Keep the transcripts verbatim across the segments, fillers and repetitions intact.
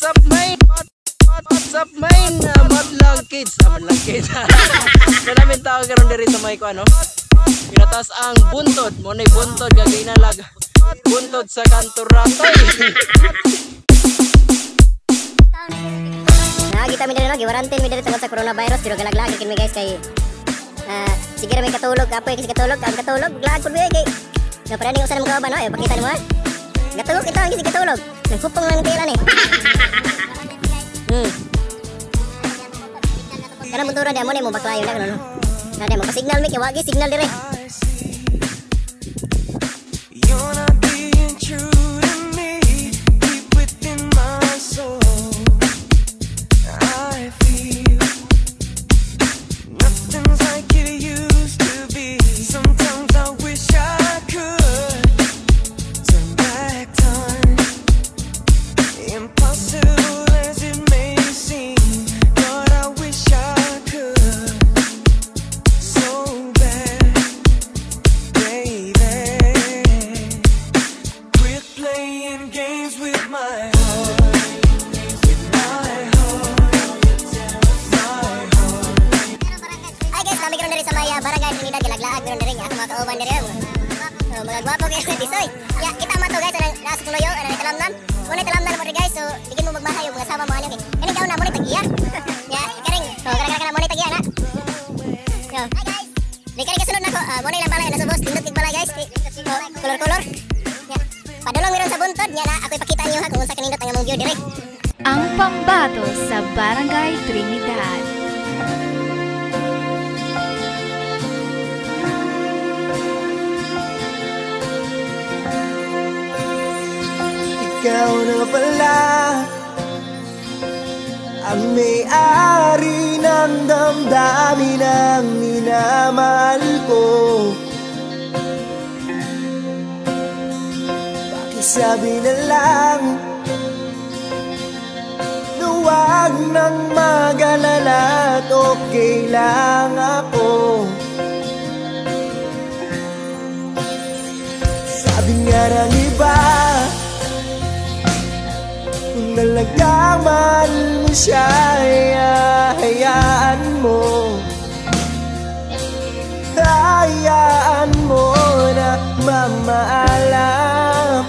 What's up, man? What's up, man? Uh, Madlang kids. Ah, madlang kids. Maraming tao karon diri sa may ko ano. Pinatas ang buntod. Mo nay buntod gagay na lag. Buntod sa kanto ratoy. Nakita mi diri no, giwarantin mi diri tungod sa coronavirus pero galaglag kin mi guys kay ah sige ra may katulog kapoy kasi katulog ang katulog lag pud mi kay. Na para ning usa na mga ba no, ay pakita nimo ha. Gatulog ito ang kasi katulog. Nagpupong lang tila ni. Hmm. Kana bunturan dia mo ni mo baklayo na no. Na dia mo pa signal mi kay wagi signal dire. Barangay Trinidad galaglaag meron diri ako mga kauban diri. So mga gwapo kay Tisoy. Ya kita man to guys anang nasa tuloyo anang talamnan. Unay talamnan mo guys so digin mo magmahay og mga sama mo ani. Ini kaon na mo ni tagiya. Ya karing. So gara-gara kana mo ni tagiya na. Yo. Hi guys. Di kari kasunod nako. Mo ni lang balay na subos tindot tig balay guys. Color-color. Ya. Padulong meron sa buntod nya na ako ipakita niyo ha kung unsa kanindot ang among view diri. Ang pambato sa Barangay Trinidad. Ikaw na pala ang may-ari ng damdamin ng minamahal ko. Pakisabi na lang na huwag nang mag-alala at okay lang ako. Sabi nga ng iba kung talagang mahal mo siya, hayaan mo. Hayaan mo na mamaalam.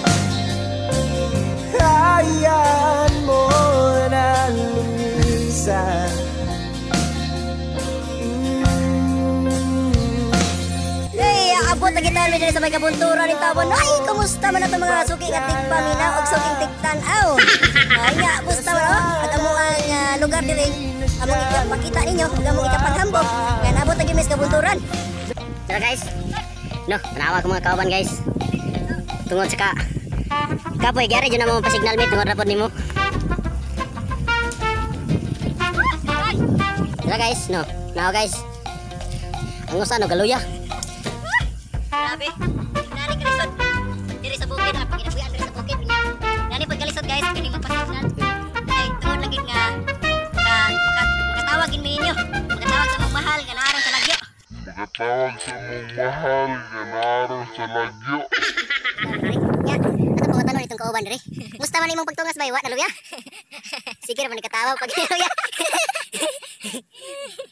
Hayaan mo na lumisan. Hey, abot na kita diri sa may kabunturan ni Tabon. Ay, kumusta man ato mga suki nga tigpamina og suking tigtanaw. Ay nga, kumusta man oh? At amo ang uh, lugar diri. Among ipakita ninyo, ug among ikapaghambog. Nga nabot na gyud sa kabunturan. Tara guys. No, tanawa ko mga kauban guys. Tungod sa ka. Kapoy gyari jud na mo pa-signal mi tungod rapod nimo. Tara guys, no. Now guys. Ang usa no galuya. Grabe. Nani kalisod. Diri sa bukid na paginabuyan diri sa bukid niya. Nani pag kalisod guys, kini magpasignal. Ay tungod lagi nga nga makatawagin mi ninyo. Makatawag sa mong mahal nga naarong sa lagyo. Makatawag sa mong mahal nga naarong sa lagyo. Ya, ato po tanong itong kauban diri. Musta man imong pagtungas bay wa na luya? Sige ra man katawag pag luya.